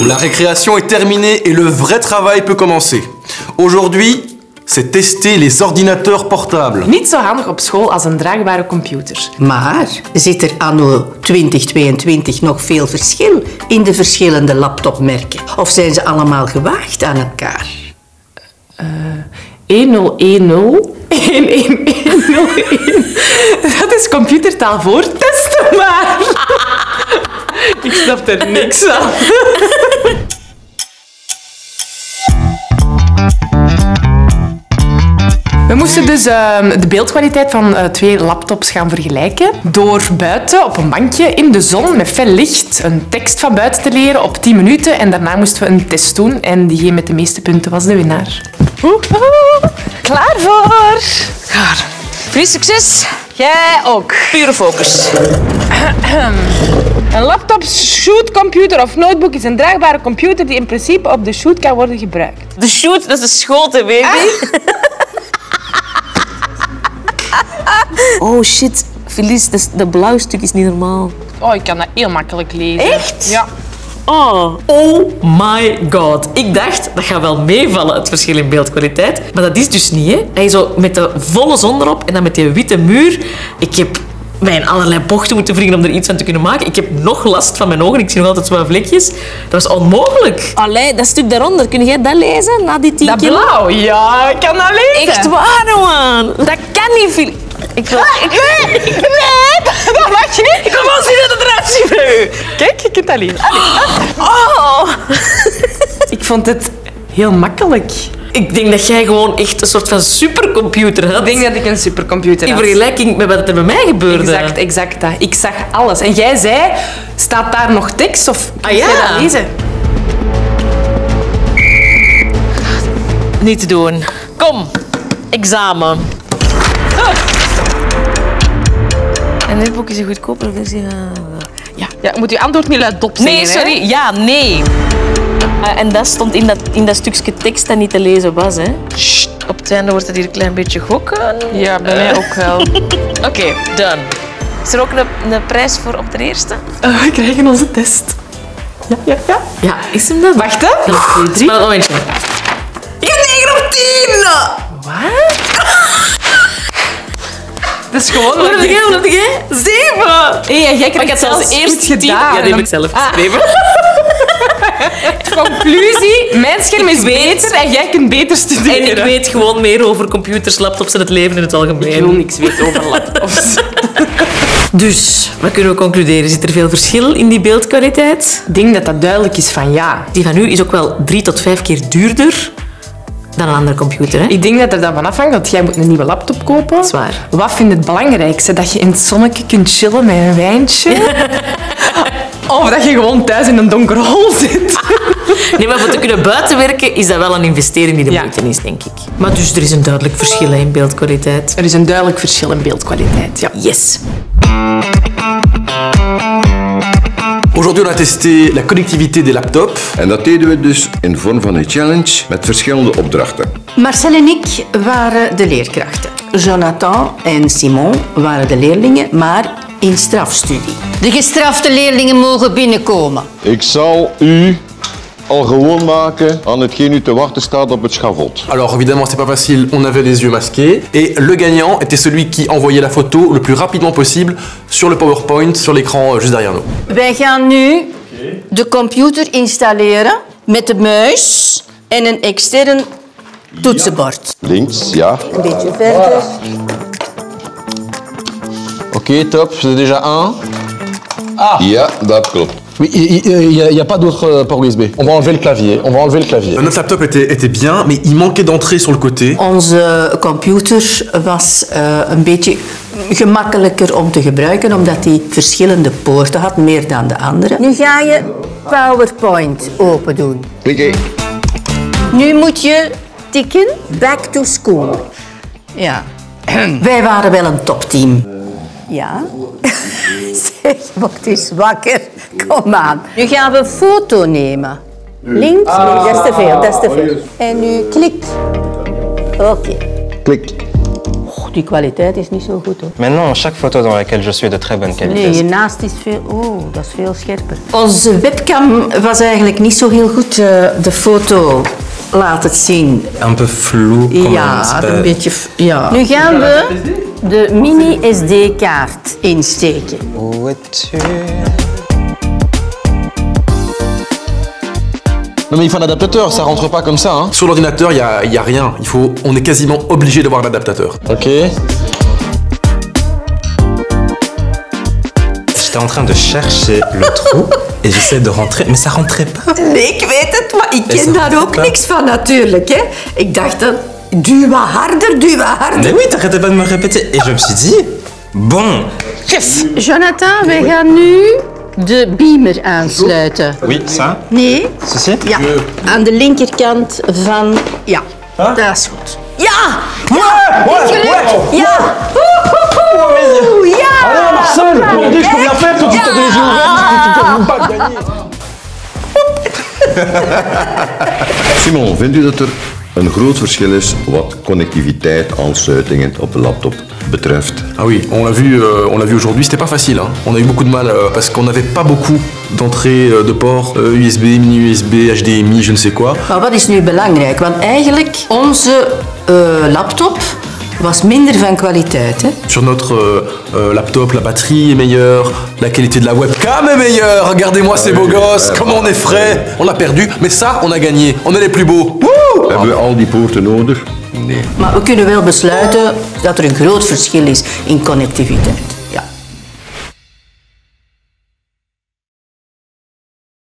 La récréation est terminée et le vrai travail peut commencer. Aujourd'hui, c'est tester les ordinateurs portables. Niet zo handig op school als een draagbare computer. Maar zit er anno 2022 nog veel verschil in de verschillende laptopmerken? Of zijn ze allemaal gewaagd aan elkaar? 1010 11101. Dat is computertaal voor testen maar. Ik snap er niks aan. We moesten dus de beeldkwaliteit van 2 laptops gaan vergelijken door buiten op een bankje in de zon met fel licht een tekst van buiten te leren op 10 minuten en daarna moesten we een test doen en diegene met de meeste punten was de winnaar. Klaar voor? Klaar. Veel succes. Jij ook. Pure focus. Een laptop, shootcomputer of notebook is een draagbare computer die in principe op de shoot kan worden gebruikt. De shoot, dat is de schoten, baby. Oh shit, Felice, dat blauwe stuk is niet normaal. Oh, ik kan dat heel makkelijk lezen. Echt? Ja. Oh my god. Ik dacht, dat gaat wel meevallen, het verschil in beeldkwaliteit. Maar dat is dus niet, hè. Hij zo met de volle zon erop en dan met die witte muur. Ik heb mij in allerlei bochten moeten wringen om er iets van te kunnen maken. Ik heb nog last van mijn ogen. Ik zie nog altijd zo vlekjes. Dat was onmogelijk. Allee, dat stuk daaronder, kun jij dat lezen na die 10 Dat kilo? blauw, ja, ik kan dat lezen. Echt waar, man. Dat kan niet veel. Nee, dat mag je niet. Ik kan wel zien dat het eruit ziet bij u. Kijk, je kunt dat lezen. Oh. Ik vond het heel makkelijk. Ik denk dat jij gewoon echt een soort van supercomputer had. Ik denk dat ik een supercomputer In had. vergelijking met wat er bij mij gebeurde. Exact dat. Ik zag alles. En jij zei, staat daar nog tekst of kun jij dat lezen? Niet te doen. Kom, examen. En dit boek is een goedkopere versie. Ja, moet je antwoord niet luidop zeggen, Nee, sorry. hè? Ja, nee. En dat stond in dat stukje tekst dat niet te lezen was. Hè. Sst, op het einde wordt het hier een klein beetje gokken. Ja, bij mij ook wel. Oké, done. Is er ook een prijs voor op de eerste? We krijgen onze test. Ja. Ja, is hem dat? Wacht, hè. 1, 2, 3. Spel een momentje. Ik heb 9 op 10! Wat? Dat is gewoon... Wat heb jij? 7! Hey, jij Maar ik had krijgt zelfs zelfs eerst goed 10. gedaan. Ja, die heb ik zelf geschreven. Conclusie, mijn scherm is beter en jij kunt beter studeren. En ik weet gewoon meer over computers, laptops en het leven in het algemeen. Ik wil niks weten over laptops. Dus, wat kunnen we concluderen? Zit er veel verschil in die beeldkwaliteit? Ik denk dat dat duidelijk is van ja. Die van u is ook wel 3 tot 5 keer duurder dan een andere computer, hè? Ik denk dat er dan van afhangt dat jij moet een nieuwe laptop kopen. Dat is waar. Wat vind je het belangrijkste? Dat je in het zonnetje kunt chillen met een wijntje? Of dat je gewoon thuis in een donkere hol zit? Nee, maar voor te kunnen buitenwerken is dat wel een investering die de moeite is, denk ik. Maar dus er is een duidelijk verschil in beeldkwaliteit. Er is een duidelijk verschil in beeldkwaliteit, ja. Yes. Aujourd'hui, on a testé la connectivité des laptops. En dat deden we dus in vorm van een challenge met verschillende opdrachten. Marcel en ik waren de leerkrachten. Jonathan en Simon waren de leerlingen, maar in strafstudie. De gestrafte leerlingen mogen binnenkomen. Ik zal u al gewoon maken aan hetgeen u te wachten staat op het schavot. Alors évidemment, c'est pas facile, on avait les yeux masqués. Et le gagnant était celui qui envoyait la photo le plus rapidement possible sur le PowerPoint, sur l'écran juste derrière nous. Wij gaan nu de computer installeren met de muis en een extern toetsenbord. Links, ja. Een beetje verder. Oké, top. C'est déjà 1. Ja, dat klopt. Oui, il n'y a pas d'autre port USB. On va enlever le clavier. Notre laptop était bien, mais il manquait d'entrée sur le côté. Onze computer was een beetje gemakkelijker om te gebruiken, omdat hij verschillende poorten had, meer dan de andere. Nu ga je PowerPoint open doen. Klikken. Nu moet je tikken back to school. Ja. Wij waren wel een topteam. Ja. Zeg, word eens wakker. Kom aan. Nu gaan we een foto nemen. Links? Nee, dat is te veel. En nu klik. Oké. Klik. Oh, die kwaliteit is niet zo goed hoor. Maintenant, chaque photo dans laquelle je suis est de très bonne qualité. Nee, hiernaast is veel... Oh, dat is veel scherper. Onze webcam was eigenlijk niet zo heel goed. De foto laat het zien. Un peu flou. Ja, een beetje... Ja. Nu gaan we de mini SD-kaart insteken. Où es-tu? Non mais il faut un adaptateur, ça rentre pas comme ça. Hein. Sur l'ordinateur, il y a rien. On est quasiment obligé d'avoir un adaptateur. Ok. J'étais en train de chercher le trou et j'essaie de rentrer, mais ça rentrait pas. Nee, ik weet het, maar ik ken daar ook niks van natuurlijk. Hè. Ik dacht dan, duw wat harder, duw wat harder. Mais oui, t'arrêtais pas de me répéter. Et je me suis dit, bon. Yes. Jonathan, wij gaan nu de beamer aansluiten. Oui, ça? Nee. Ceci? Ja, aan de linkerkant van... Ja, dat is goed. Ja! Ja! Ja! Oeh, ja! Allez Marcel, mon Dieu, je peux rien faire, toi tu t'as les yeux ouverts, tu peux pas gagner. Simon, vindt u dat er een groot verschil is wat connectiviteit, aansluitingen op de laptop betreft? Ah oui, on l'a vu aujourd'hui, c'était pas facile. Hein. On a eu beaucoup de mal parce qu'on n'avait pas beaucoup d'entrées de ports USB, mini-USB, HDMI, je ne sais quoi. Maar wat is nu belangrijk? Want eigenlijk, onze laptop was minder van kwaliteit. Hè? Sur notre laptop, la batterie est meilleure, la qualité de la webcam est meilleure. Regardez-moi ces beaux gosses, comment on est frais. On l'a perdu, mais ça, on a gagné. On est les plus beaux. Woe! Hebben we al die poorten nodig? Nee. Maar we kunnen wel besluiten dat er een groot verschil is in connectiviteit.